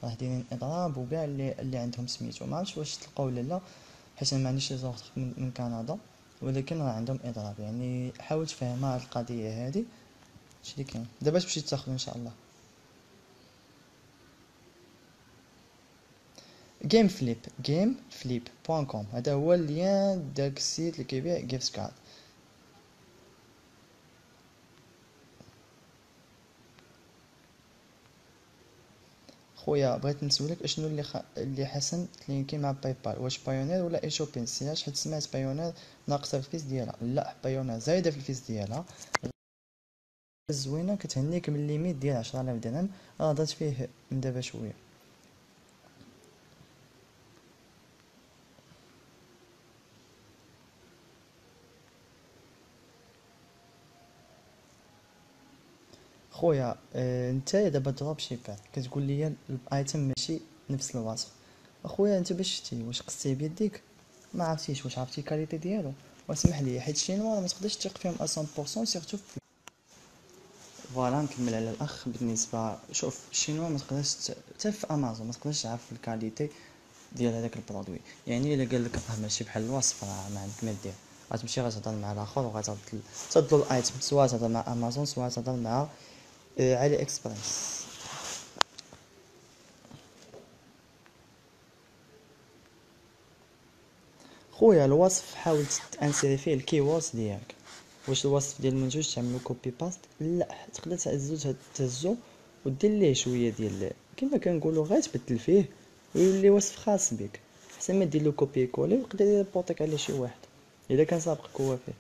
راه دايرين اضراب وكاع اللي عندهم سميتو، ما عرفتش واش تلقاو ولا لا، حيت انا ما عنديش لي زوغ من كندا، ولكن راه عندهم اضراب. يعني حاول تفهمها هاد القضيه هادي، هادشي اللي كاين دابا تمشي تاخذ ان شاء الله. gameflip.com هذا هو اللين داك السيت اللي كيبيع جيفت كارد. خويا بغيت نسولك اشنو اللي حسن تلينكي مع باي بال، واش بايونير ولا اي شوبين سي؟ حيت سمعت بايونير ناقصه في الفيس ديالها، لا بايونير زايده في الفيس ديالها، زوينه كتهنيك من ليميت ديال 10000 درهم، هضرت فيه من دابا شويه. خويا نتا دابا دروب شيبر كتقول لي الايتم ماشي نفس الوصف. اخويا انت باش شتي واش قصتيه بيديك؟ ما عرفتيش واش عرفتي الكاليتي ديالو؟ واسمح لي حيت الشينوا ما تقدرش تثق فيهم 100% سيرتو. فوالا نكمل على الاخ. بالنسبه شوف الشينوا ما تقدرش حتى في امازون ما تقدرش تعرف الكاليتي ديال هذاك البرودوي. يعني الا قال لك راه ماشي بحال الوصف راه ما عندك ما دير، غتمشي غتهضر مع الاخر وغتبدلوا الايتم، سواء تهضر مع امازون سواء تهضر مع علي اكسبريس. خويا الوصف حاول تانسيري فيه الكيوردز ديالك. واش الوصف ديال المنتوج تعملو كوبي باست؟ لا، تقدر تهزو ودير ليه شويه ديال كما كنقولوا غير تبدل فيه ويولي وصف خاص بك، احسن ما دير له كوبي كولي ويقدر يبوطيك على شي واحد الا كان سابقك هو فيه.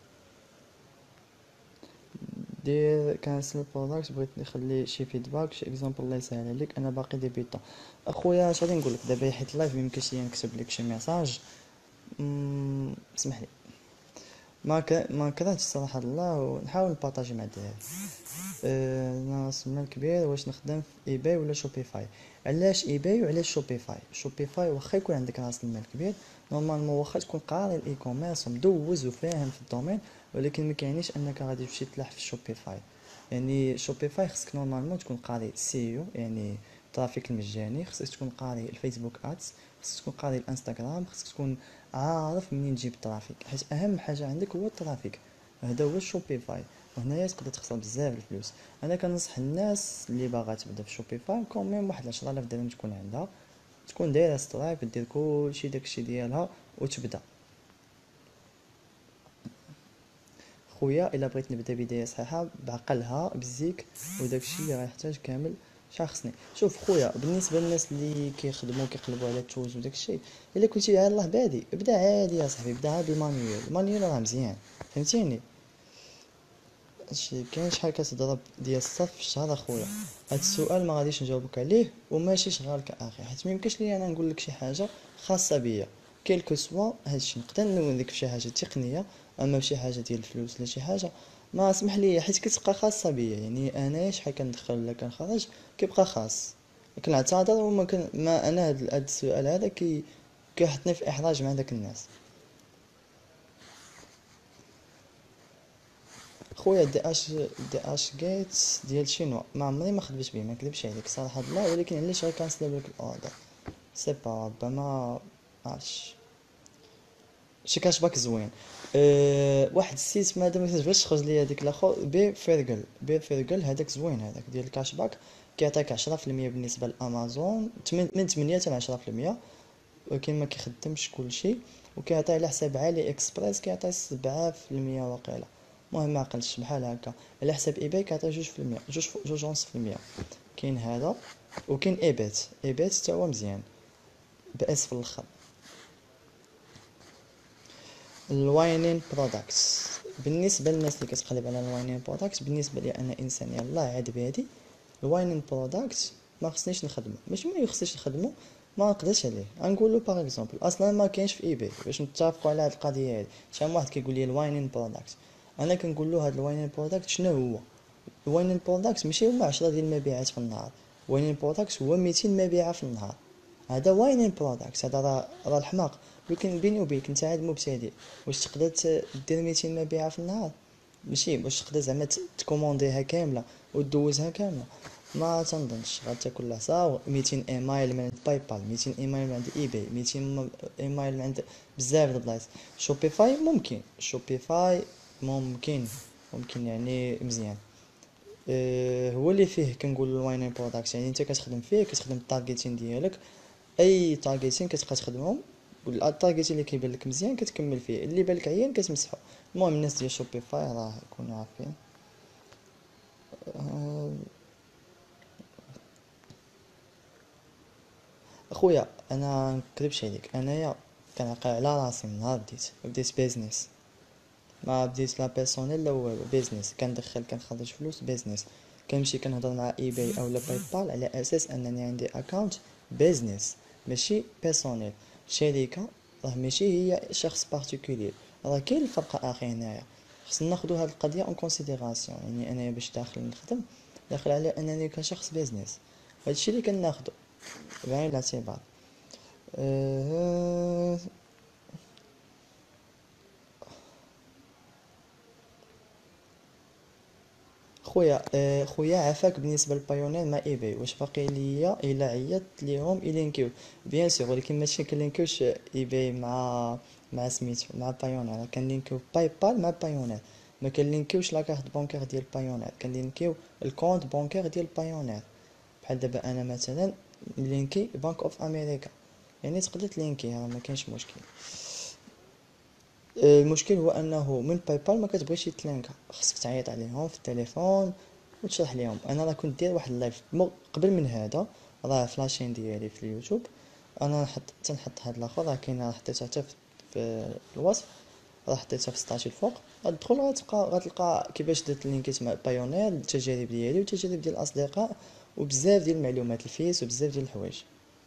دير كانسل بروداكت. بغيت نخلي شي فيدباك شي اكزامبل الله يسهل عليك، انا باقي ديبيطون. اخويا اش غادي نقول لك دابا حيت اللايف ميمكنش ليا نكتب لك شي ميساج. اسمح لي، ما كرهتش صراحه الله، ونحاول نبارطاجي مع الدراري. راس المال كبير، واش نخدم في ايباي ولا شوبيفاي؟ علاش ايباي وعلاش شوبيفاي؟ شوبيفاي واخا يكون عندك راس المال كبير نورمالمون، واخا تكون قاري الاي كوميرس ومدوز وفاهم في الدومين، ولكن ما كاينيش انك غادي تمشي تلاح في شوبيفاي. يعني شوبيفاي خصك نورمالمون تكون قاري سيو، يعني الترافيك المجاني، خصك تكون قاري الفيسبوك ادز، خصك تكون قاري الانستغرام، خصك تكون عارف منين تجيب الترافيك، حيت اهم حاجه عندك هو الترافيك. هذا هو شوبيفاي، وهنايا تقدر تخسر بزاف الفلوس. انا كنصح الناس اللي باغا تبدا في شوبيفاي كوميم واحد 10000 درهم تكون عندها، تكون دايره سترايب دير كلشي داكشي ديالها وتبدا. خويا الا بغيت نبدا بدايه صحيحه بعقلها بزيك وداكشي غيحتاج كامل شخصني. شوف خويا بالنسبه للناس اللي كيخدموا كيقلبوا على التوز وداكشي، الا كنتي على الله بادي ابدا عادي يا صاحبي، بدا بالمانيوال، المانيوال راه مزيان فهمتيني. كاين شحال كتضرب ديال الصف في الشهر اخويا؟ هاد السؤال ما غاديش نجاوبك عليه وماشي شغالك اخي، حيت ميمكنش ليا انا نقول لك شي حاجه خاصه بيا. كيلكو سوا هادشي نقدر نوريك في شي حاجه تقنيه، اما في شي حاجه ديال الفلوس لا شي حاجه ما اسمح لي، حيت كتبقى خاصه بيا. يعني انا شحال كندخل ولا كنخرج كيبقى خاص، كنعتذر وما كن ما انا هاد السؤال هذا كيحطني في احراج مع داك الناس. خويا دي اش جيت ديال شينوا ما عمري ما خدمت به، ما نكذبش عليك صراحه الله، ولكن علاش غيكانسلوا لك الاوردر؟ سي با ربما عرفتش شي كاشباك زوين. واحد السيت مادام ما تبغيش تخرج ليا هذيك الاخر بي فيرجل هذاك زوين، هذاك ديال الكاشباك كيعطيك 10% بالنسبه لامازون، من 8 حتى 10%، ولكن ما كيخدمش كلشي، وكيعطي على حساب علي اكسبريس كيعطي 7% واقيلا، المهم ما عقلتش بحال هكا. على حساب ايباي كيعطي 2%، جوج ونص في المية. كاين هذا وكاين ايبات حتى هو مزيان باس في الاخر. الواينين برودكتس بالنسبه للناس اللي كتقلب على الواينين برودكتس، بالنسبه لي انا انسان يلاه عاد بهادي الواينين برودكتس ما خصنيش نخدمو، ماشي ما يخصنيش نخدمو، ما نقدرش عليه. غنقولو باغ اكزومبل اصلا ما كاينش في ايباي باش نتفقوا على هاد القضيه هادي. شحال من واحد كيقول لي الواينين برودكت، انا كنقول له هاد الواينين برودكت شنو هو؟ الواينين برودكت ماشي هما 10 ديال المبيعات في النهار، الواينين برودكت هو 200 مبيعه في النهار، هذا واينين برودكت، هذا راه الحماق. ولكن بيني وبينك انت عاد مبتدئ، واش تقدر دير 200 مبيعه في النهار؟ ماشي واش تقدر زعما تكومونديها كامله ودوزها كامله. ما تنظنش غتاكل العصا. 200 ايميل من عند باي بال، 200 ايميل من عند اي باي، 200 ايميل من عند بزاف د البلايص. شوبيفاي ممكن، شوبيفاي ممكن، ممكن يعني مزيان. هو اللي فيه كنقول الواينين برودكت، يعني انت كتخدم فيه كتخدم التارجيتين ديالك، اي تارجيتين كتبقى تخدمهم، والتارجيتين اللي كيبان لك مزيان كتكمل فيه، اللي بان لك عيان كتمسحو. المهم الناس ديال شوبيفاي راه يكونوا عارفين. آه، اخويا انا نكذبش عليك، انايا كنعقل على راسي من نهار بديت بيزنس. ما بديت لا بيرسونيل لا والو، بيزنس كندخل كنخرج فلوس بيزنس. كنمشي كنهضر مع اي باي او لا باي بال على اساس انني عندي اكاونت بيزنس ماشي بيرسونيل. شركه راه ماشي هي شخص بارتيكولير، راه كاين الفرق اخي هنايا. خصنا ناخدو هاد القضيه اون كونسيديراسيون، يعني انا باش داخل نخدم داخل على انني كشخص بيزنس، هادشي اللي كناخدو بعين الاعتبار. أه... خويا عافاك بالنسبه للبايونير مع ايباي، واش باقي ليا الا عيطت ليهم يلينكيو؟ بيان سور، ولكن ماشي كنلينكيوش ايباي مع سميتو مع بايونير، كنلينكيو باي بال مع بايونير. ما كنلينكيوش لا كارت بونكير ديال بايونير، كنلينكيو الكونت بونكير ديال بايونير. بحال دابا انا مثلا لينكي بانك اوف امريكا، يعني تقدر تلينكيها ما كاينش مشكل. المشكل هو انه من باي بال ما كتبغيش يتلانكا، خصك تعيط عليهم في التليفون وتشرح ليهم. انا راه كنت داير واحد اللايف قبل من هذا، راه في لاشين ديالي في اليوتيوب. انا تنحط هاد الاخر، راه كاينه، راه حطيتها حتى في الوصف، راه حطيتها في ستاشي الفوق. غتدخل غتلقى كيفاش درت لينكيت مع بايونير، التجارب ديالي والتجارب ديال الاصدقاء، وبزاف ديال المعلومات الفيس وبزاف ديال الحوايج.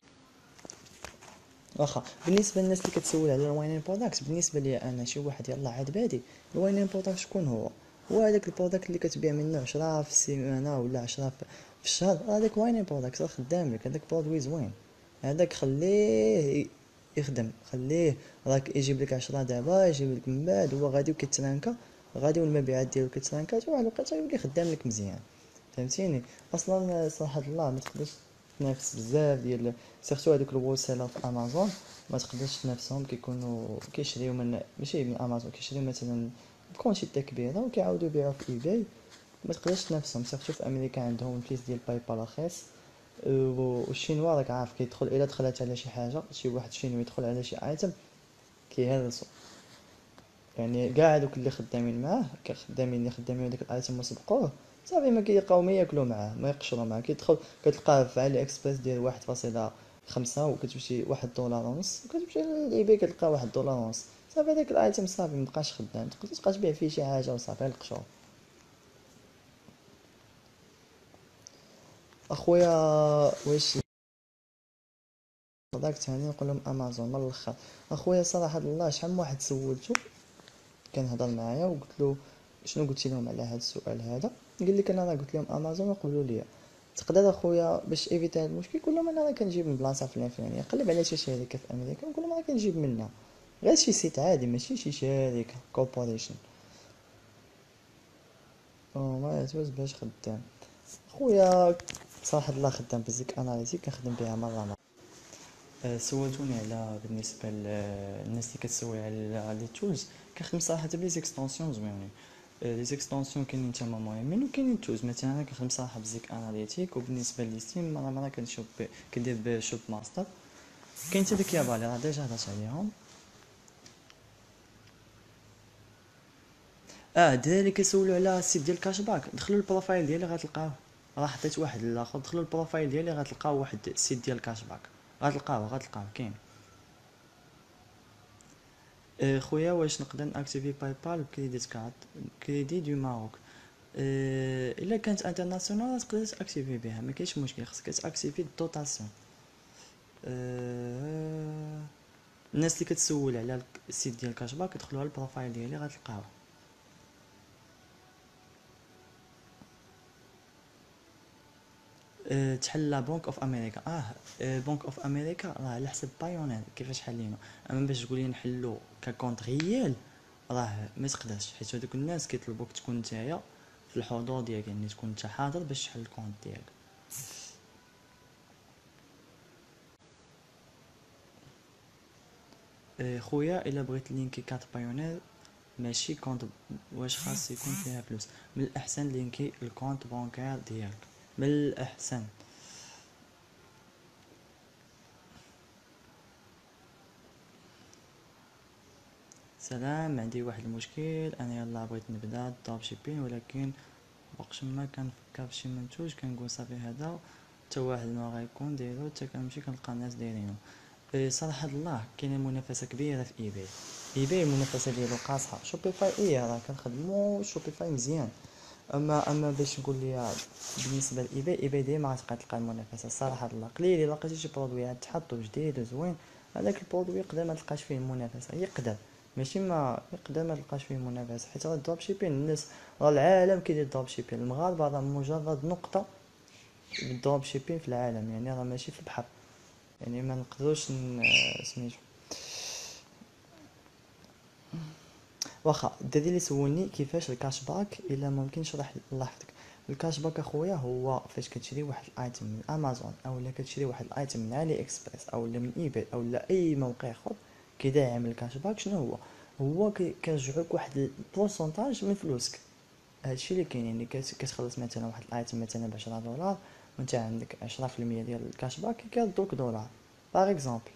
واخا بالنسبه للناس اللي كتسول على الواينين برودكت، بالنسبه لي انا شي واحد يلاه عاد بادي، الواينين برودكت شكون هو؟ هو هذاك البرودكت اللي كتبيع منه 10 في السيمانه ولا 10 في الشهر، هذاك واينين برودكت راه خدام لك، هذاك برودوي زوين، هذاك خليه يخدم، خليه. راك يجيب لك 10 دابا، يجيب لك من بعد، هو غادي وكيترانكا، غادي والمبيعات ديالو كيترانكا، حتى واحد الوقيته يولي خدام لك مزيان. فهمتيني؟ اصلا صراحه الله ما تقدرش تنافس بزاف ديال، سيرتو هذوك الوسيلة في امازون، ما تقدرش تنافسهم، كيكونوا كيشريو من ماشي من امازون، كيشريو مثلا بكونتيتي كبيره وكيعاودوا يبيعوا في ايباي. ما تقدرش تنافسهم، سيرتو في امريكا عندهم الفيس ديال باي بال رخيص. والشينوا راك عارف كيدخل، الا دخلت على شي حاجه، شي واحد شينوي يدخل على شي ايتم كيهرسو. يعني كاع هادوك اللي خدامين معاه كخدامين اللي خدامين هذاك الايتم وسبقوه، صافي ما كيلقاو ما ياكلوا معاه، ما يقشروا معاه. كيدخل كتلقاه في علي اكسبريس ديال 1.5 وكتمشي 1 دولار ونص، وكتمشي للايباي كتلقاه 1 دولار ونص. صافي هذاك الايتم صافي مبقاش خدام، تبقى تبيع فيه شي حاجه وصافي غير القشور. اخويا واش داك ثاني نقول لهم امازون من الاخر؟ اخويا صراحه الله شحال من واحد سولته كان هضر معايا وقلت له شنو قلت لهم على هذا السؤال هذا، قال لي انا راه قلت لهم امازون وقبلوا لي. تقدر اخويا باش ايفيتي هذا المشكل قول لهم انا راه كنجيب من بلاصه فلان فلانيه، قلب على شي شركه في امريكا وقول لهم راه كنجيب منها، غير شي سيت عادي ماشي شي شركه كوربوريشن. او ما يعتبرش باش خدام. خويا صراحه الله خدام بزيك اناليتيك كنخدم بها مره. سولتوني على بالنسبه للناس اللي كتسول على لي تولز، كنخدم صراحه بلي زيكستونسيون زوينين. لي زيكستونسيون كاينين تما مهمين، وكاينين تولز مثلا انا كنخدم صراحه بزيك اناليتيك، وبالنسبه للستيم مره كنشوف كندير بشوب ماستر. كاين حتى ديك يابالي راه ديجا هضرت عليهم. الدراري اللي كيسولوا على السيت ديال كاش باك، دخلوا البروفايل ديالي غتلقاوه، راه حطيت واحد الاخر، دخلوا البروفايل ديالي غتلقاو واحد السيت ديال كاش باك، غتلقاوه كاين. خويا واش نقدر ناكتيفي باي بال بكريديت كارد، كريدي دو ماروك؟ الا كانت انترناسيونال تقدر تاكتيفي بها، ما كاينش مشكل، خصك تاكتيفي الدوطاسيون. أه الناس اللي كتسول على السيت ديال كاشباك يدخلوا على البروفايل ديالي غتلقاوه. تحل بنك اوف امريكا. بنك اوف امريكا راه على حسب بايونير كيفاش حلينو، اما باش تقولي نحلو ككونط ريال راه ما تقدرش، حيت هذوك الناس كيطلبوك تكون نتايا في الحضور ديالك، يعني تكون نتا حاضر باش تحل الكونط ديالك. خويا الا بغيت لينكي كارت بايونير ماشي كونت واش خاص يكون فيها فلوس، من الاحسن لينكي الكونت بانكير ديالك، من الاحسن. سلام، عندي واحد المشكل، انا يلا بغيت نبدا الدروب شيبين، ولكن وقت ما كنفكر فشي منتوج كنقول صافي هذا حتى واحد ما غيكون دايرو، حتى كنمشي كنلقى الناس دايرينو. صراحة الله كاينه منافسة كبيرة في ايباي. ايباي المنافسة ديالو قاصحة. شوبيفاي راه كنخدمو شوبيفاي مزيان، اما باش نقول لي بالنسبة لايباي، ايباي ديما غتبقى تلقى المنافسة. صراحة الله قليل الا لقيتي شي برودوي تحطو جديد وزوين، هذاك البرودوي يقدر ما تلقاش فيه المنافسة، يقدر ماشي ما يقدر ما تلقاش فيه منافسة، حيت راه الدروب شيبين الناس، راه العالم كيدير دروب شيبين. المغاربة راه مجرد نقطة بالدروب شيبين في العالم، يعني راه ماشي في البحر، يعني ما نقدروش سميتو. واخا الدري اللي سولني كيفاش الكاش باك، الا ممكن نشرح الله يحفظك. الكاش باك اخويا هو فاش كتشري واحد الايتم من امازون، او لا كتشري واحد الايتم من علي اكسبريس، او لا من ايباي، او لا اي موقع اخر كيدعم الكاش باك. شنو هو كيرجعوك واحد البورسونتاج من فلوسك. هادشي اللي كاين، يعني كتخلص مثلا واحد الايتم مثلا ب10 دولار، وانت عندك 10% ديال الكاش باك كيردوك دولار باغ اكزومبل.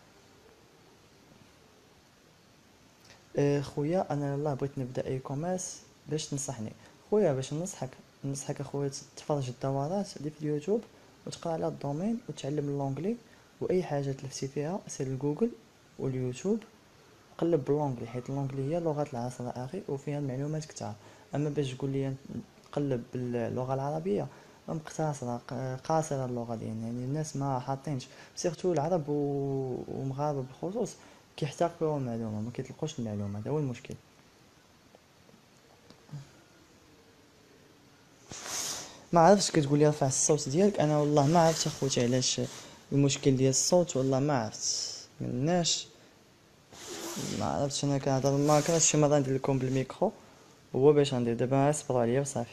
خويا انا يلاه بغيت نبدا اي كوميرس، باش تنصحني؟ خويا باش ننصحك اخويا تفرج الدورات اللي في اليوتيوب، وتقرا على الدومين، وتعلم اللونجلي، واي حاجه تلفتي فيها سير لجوجل واليوتيوب، قلب باللونجلي، حيت اللونجلي هي لغه العصر اخي، وفيها المعلومات كتار. اما باش تقول لي نقلب باللغه العربيه، مقتصره قاصره اللغه ديالنا، يعني الناس ما حاطينش، سيرتو العرب ومغاربه بالخصوص كيحتقروا المعلومه، ما كيطلقوش المعلومه، هذا هو المشكل. ما عرفتش كتقول لي رفع الصوت ديالك، انا والله ما عرفت اخوتي علاش المشكل ديال الصوت، والله ما عرفت مناش. ما عرفتش، انا كنهضر ما كرهتش شي مره ندير لكم بالميكرو، هو باش غندير دابا، صبروا عليا وصافي.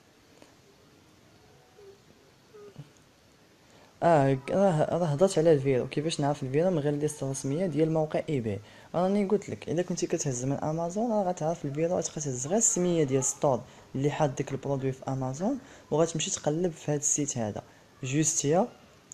راه هضرت على الفيرو، كيفاش نعرف الفيرو من غير الليست الرسميه ديال موقع ايباي. راني قلت لك الا كنتي كتهز من امازون راه غتعرف الفيرو، غتهز غير السميه ديال ستور اللي حاط ديك البرودوي في امازون، وغتمشي تقلب في هذا السيت هذا جوستيا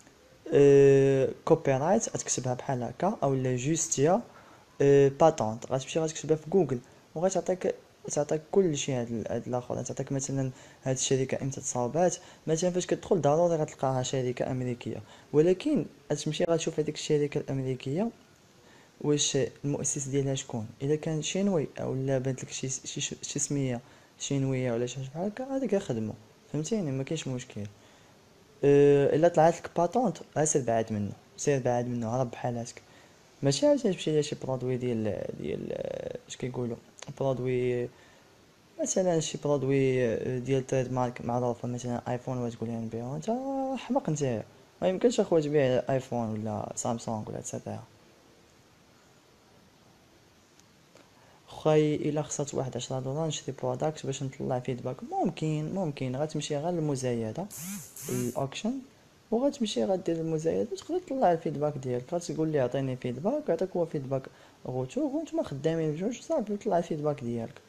كوبي رايت، غتكتبها بحال هكا، او لا جوستيا باتونت، غتمشي غتكتبها في جوجل، تعطيك كل شيء. هاد الاخر تعطيك مثلا هاد الشركه امتى تصاوبات، مثلا فاش كتدخل ضروري غتلقاها شركه امريكيه، ولكن غتمشي غتشوف هذيك الشركه الامريكيه واش المؤسس ديالها شكون. اذا كان شينوي او لا بانت لك شي سميه شينويه ولا شي حاجه بحال هكا، هذاك خدمه، فهمتيني، ما كاينش مشكل. الا طلعت لك باتونت سير بعد منه، سير بعد منه، هرب بحالاتك. ماشي عاوتاني تمشي لشي برودوي ديال اش كيقولوا، برودوي مثلا شي برودوي ديال تريد مارك معروفه، مثلا ايفون، وتقول لي نبيعو، انت حمق نتايا. ما يمكنش اخويا تبيع ايفون ولا سامسونج ولا تسيتيرا. خاي الا خسرت واحد 10 دولار نشري بروداكت باش نطلع فيدباك، ممكن غتمشي غير للمزايده الاوكشن، وغتمشي غدير المزايده، وتقدر تطلع الفيدباك ديالك، غتقول لي عطيني فيدباك، يعطيك هو فيدباك غوتو، وانتما خدامين بجوج صافي، وطلع الفيدباك ديالك.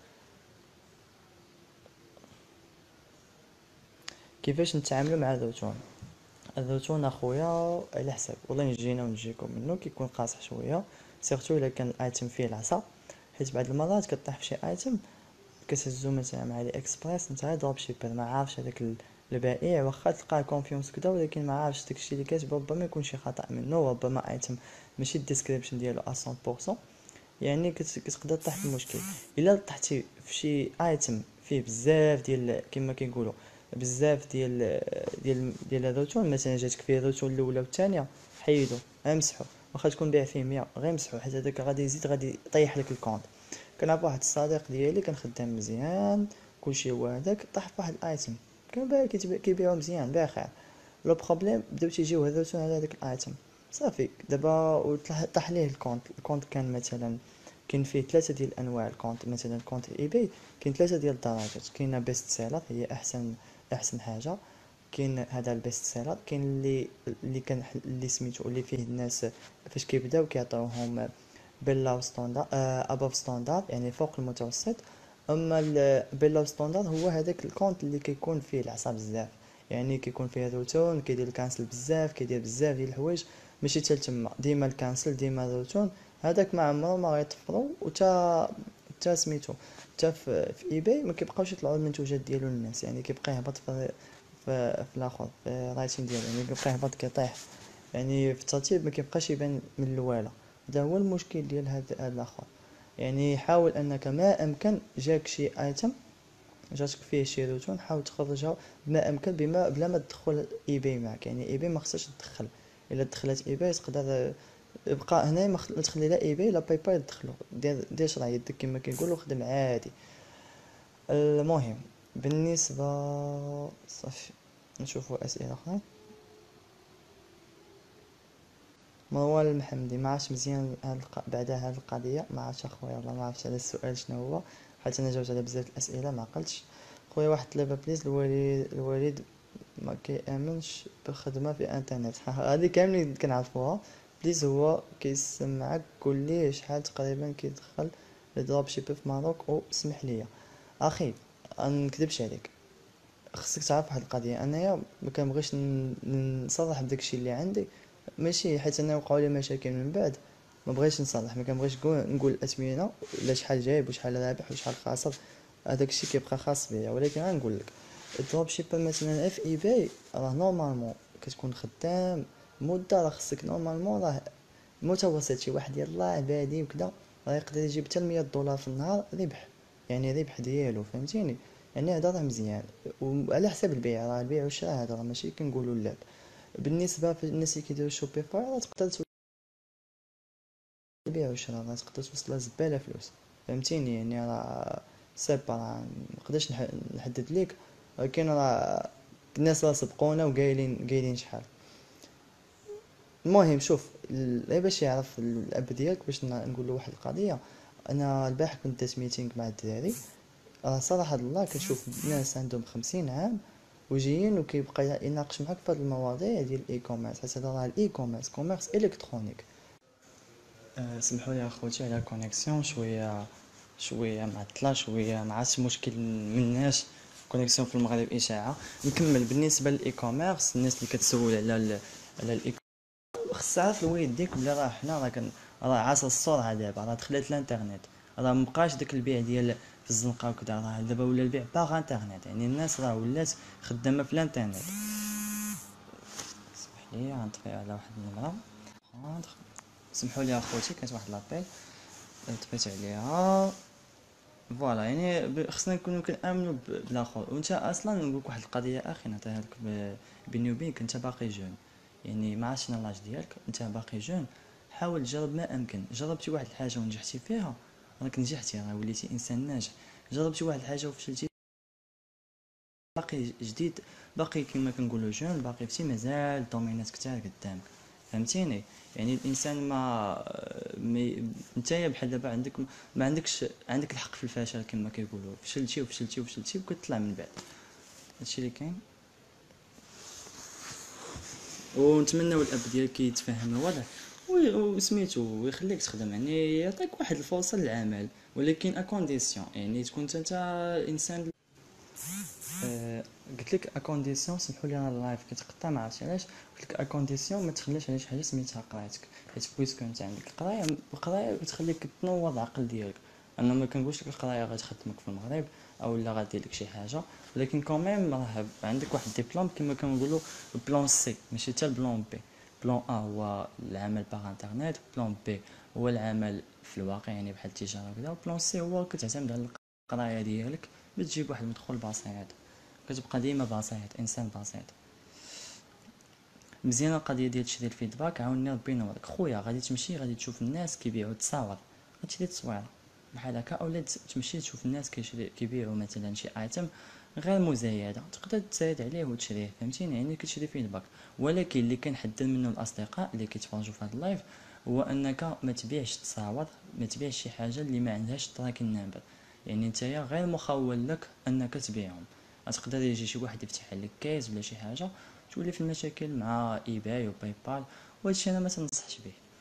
كيفاش نتعاملوا مع الروتون؟ الروتون اخويا على حساب، والله نجينا ونجيكم منه كيكون قاصح شويه، سيرتو الا كان الايتم فيه العصا، حيت بعض المرات كطيح في شي ايتم كتهزو مثلا مع علي اكسبريس، نتا دروب شيبر ما عارفش هذاك البائع، واخا تلقاه كونفيونس كدا، ولكن ما عارفش داكشي اللي كاتب، ربما يكون شي خطا منه، ربما ايتم ماشي الديسكريبشن ديالو 100%، يعني كتقدر طيح في المشكل. الا طحتي في شي ايتم فيه بزاف ديال كما كيقولوا بزاف ديال الروتون، مثلا جاتك فيه الروتون الاولى والثانيه، حيدو امسحو، واخا تكون بيع فيه 100 غير مسحو، حيت هذاك غادي يزيد غادي يطيح لك الكونت. كنعرف واحد الصديق ديالي كان خدام مزيان، كلشي هو هذاك، طاح في واحد الايتم كان باغي كيبيعو مزيان بخير، لو بروبليم بداو تيجيو هذوتو على هذاك الايتم، صافي دابا طاح ليه الكونت كان مثلا كاين فيه ثلاثه ديال انواع الكونت، مثلا كونت ايباي كاين ثلاثه ديال الدرجات، كاينه بيست سيلر هي احسن حاجه، كاين هذا البيست سيلر، كاين اللي كان اللي سميتو اللي فيه الناس فاش كيبداو كيعطيوهم بيلاو ستاندرد، ابوف ستاندرد يعني فوق المتوسط. اما البيلاو ستاندرد هو هذاك الكونت اللي كيكون فيه العصا بزاف، يعني كيكون فيه روتون، كيدير الكانسل بزاف، كيدير بزاف ديال الحوايج، ماشي حتى تما ديما الكانسل ديما الروتون. هذاك ما عمره ما غيطفرو. وتا سميتو حتى في اي باي ما كيبقاوش يطلعوا المنتوجات ديالو للناس، يعني كيبقى يهبط في الاخر في الرايتين ديالو، يعني كيبقى يهبط كيطيح، يعني في الترتيب ما كيبقاش يبان من الاولى. هذا هو المشكل ديال هاد الاخر. يعني حاول انك ما امكن جاك شي ايتم جاتك فيه شي روتون، حاول تخرجها بما امكن بلا ما تدخل اي باي معك. يعني اي باي ما خصهاش تدخل، الا دخلت اي باي تقدر يبقى هنا ما تخلي لا اي باي لا باي بال يدخلوا. دير شرا يدك كما كيقولوا، خدم عادي. المهم بالنسبه صافي نشوفوا اسئله اخرى. مروان المحمدي: ما عرفتش مزيان بعد هاد القضيه، ما عرفتش اخويا والله ما عرفتش على السؤال شنو هو، حيت انا جاوبت على بزاف الاسئله ما عقلتش. خويا واحد طلبه بليز، الوالد ما كيامنش بالخدمه في انترنت. هذه كاملين كنعرفوها. بليز هو كيسمعك، قول ليه شحال تقريبا كيدخل الدروب شيب في ماروك، او سمح لي اخي نكذبش عليك. خصك تعرف واحد القضيه، انايا ما كنبغيش نصرح بداكشي اللي عندي، ماشي حيت انا وقعوا لي مشاكل من بعد ما بغيتش نصلح، ما كنبغيش نقول الاثمنه ولا شحال جايب وشحال رابح وشحال خاسر. هذاك الشيء كيبقى خاص بيا. ولكن غنقول لك الدروب شيبر مثلا في اي باي راه نورمالمون كتكون خدام مده، راه خصك نورمالمون راه متوسط شي واحد يلاه بادي وكذا راه يقدر يجيب حتى 100 دولار في النهار ربح، يعني ربح ديالو فهمتيني. يعني هذا راه مزيان وعلى حساب البيع، راه البيع والشراء هذا راه ماشي كنقولوا لا. بالنسبه في الناس اللي كيديروا شوبيفاي راه تقدر البيع والشراء راه تقدر توصل زباله فلوس فهمتيني. يعني راه سيبا راه مقدرش نحدد ليك، ولكن راه الناس راه سبقونا وقايلين شحال. المهم شوف غير باش يعرف الاب ديالك، باش نقول له واحد القضيه. انا البارح كنت دازت ميتينغ مع الدراري، صراحه الله كنشوف ناس عندهم 50 عام وجايين وكيبقى يناقش معاك في هاد المواضيع ديال الاي كوميرس، حيت هذا راه الاي كوميرس كوميرس الكترونيك. سمحوا لي اخوتي على كونيكسيون شويه معطله، شويه مع مشكل من الناس. كونيكسيون في المغرب اشاعه. نكمل بالنسبه للاي كوميرس. الناس اللي كتسول على الاي، خص تعرف الوالد ديك بلي راه حنا راه عصر السرعه دابا، راه دخلت الانترنت، راه مبقاش داك البيع ديال في الزنقه وكذا، راه دابا ولا البيع باغ انترنت، يعني الناس راه ولات خدامه في الانترنت. اسمح لي غنطفي على واحد النمره. سمحوا لي اخوتي كانت واحد لابيل طفيت عليها. فوالا يعني خصنا نكونوا كنامنوا بالاخر. وانت اصلا نقول لك واحد القضيه اخي نعطيها لك بيني وبينك، انت باقي جون، يعني ما عرفتش لاج ديالك، انت باقي جون. حاول تجرب ما امكن. جربتي واحد الحاجه ونجحتي فيها راك نجحتي، راه وليتي انسان ناجح. جربتي واحد الحاجه وفشلتي باقي جديد، باقي كما كنقولوا جون، باقي فتي مازال دومينات كتار قدامك فهمتيني. يعني الانسان نتايا بحال دابا عندك ما عندكش عندك الحق في الفشل كما كيقولوا، فشلتي وكتطلع من بعد. هادشي اللي كاين. ونتمنوا الاب ديالك يتفهم الوضع وسميتو ويخليك تخدم، يعني يعطيك واحد الفرصه للعمل، ولكن اكونديسيون يعني تكون انت انسان. قلت لك اكونديسيون. سمحوا لي انا اللايف كيتقطع ما عرفتش علاش. قلت لك اكونديسيون ما تخليش على شي حاجه سميتها قرايتك، حيت بويسكو انت عندك القرايه بتخليك تنوض العقل ديالك. انا ما كنقولش لك القرايه غتخدمك في المغرب او لا غادير لك شي حاجه، ولكن كوميم راه عندك واحد ديبلوم كما كنقولوا بلان سي، ماشي حتى البلان بي. بلان ا هو العمل باغ انترنيت، بلان بي هو العمل في الواقع يعني بحال التجاره وكذا، بلان سي هو كتعتمد على القرايه ديالك باش تجيب واحد المدخول بسيط، كتبقى ديما بسيط، انسان بسيط. مزيانه القضيه ديال تشري الفيدباك. عاوني ربي ينورك خويا. غادي تمشي غادي تشوف الناس كيبيعوا تصاور، غتشري تصويره بحال هكا، اولا تمشي تشوف الناس كيبيعوا مثلا شي ايتم غير مزايده، تقدر تزايد عليه وتشريه فهمتيني، يعني كتشري فيدباك. ولكن اللي كنحذر منه الاصدقاء اللي كيتفرجوا في هذا اللايف هو انك ما تبيعش تصاور، ما تبيعش شي حاجه اللي ما عندهاش تراكن نمبر. يعني نتايا غير مخول لك انك تبيعهم. تقدر يجي شي واحد يفتح لك كيس ولا شي حاجه تولي في المشاكل مع اي باي وباي بال، وهادشي انا ما تنصحش به.